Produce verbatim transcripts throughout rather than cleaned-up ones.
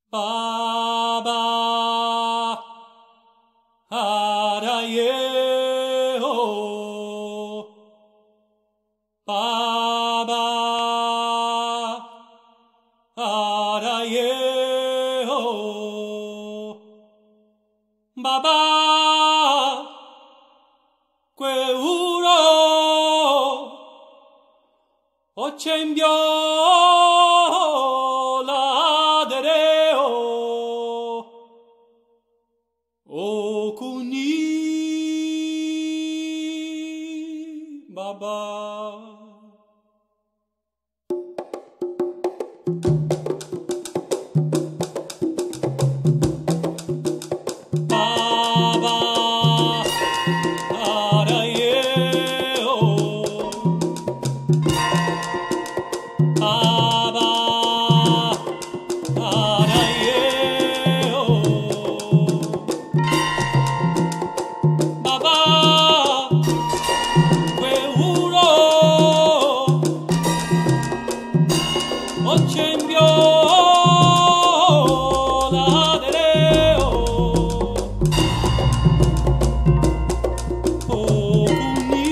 Baba Arayeo Baba Arayeo Baba Que uro Ochembio Okuni Baba Baba Arayeo Baba Arayeo Baba Que uro Ochembio Ladereo Okuni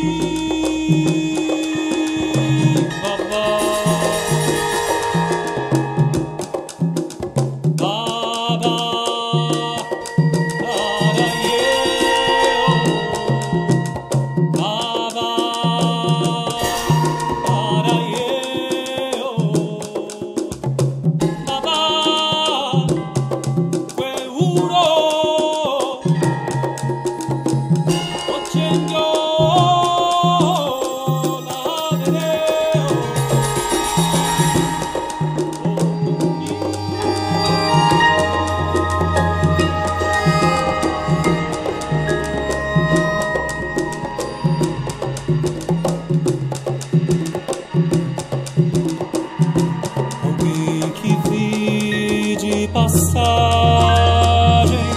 Baba Baba Arayeo Baba Arayeo Baba Que uro Ochembio Ladereo Alguém que vi de passagem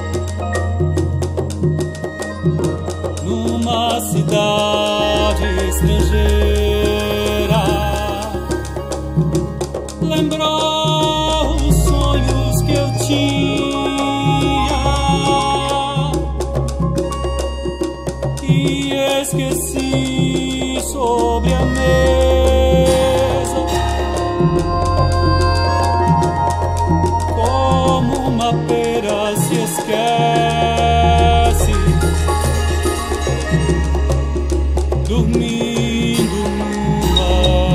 numa cidade estrangeira lembrou os sonhos que eu tinha e esqueci sobre a mesa como uma pera se esquece dormindo numa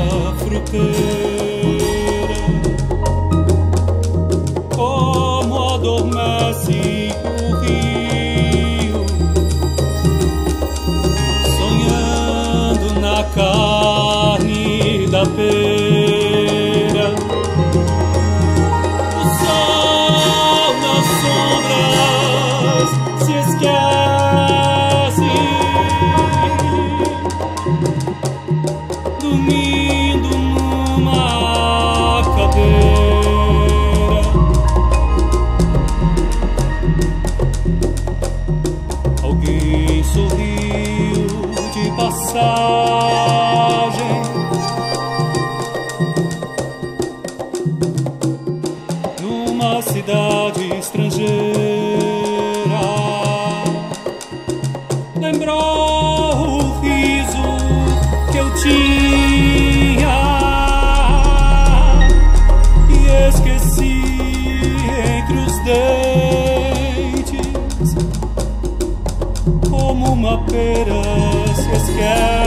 fruteira como adormece o rio sonhando na carne da pera o sol nas sombras se esquece dormindo numa cadeira alguém sorriu de passagem numa cidade estrangeira lembrou o riso que eu tinha e esqueci entre os dentes como uma pera se esquece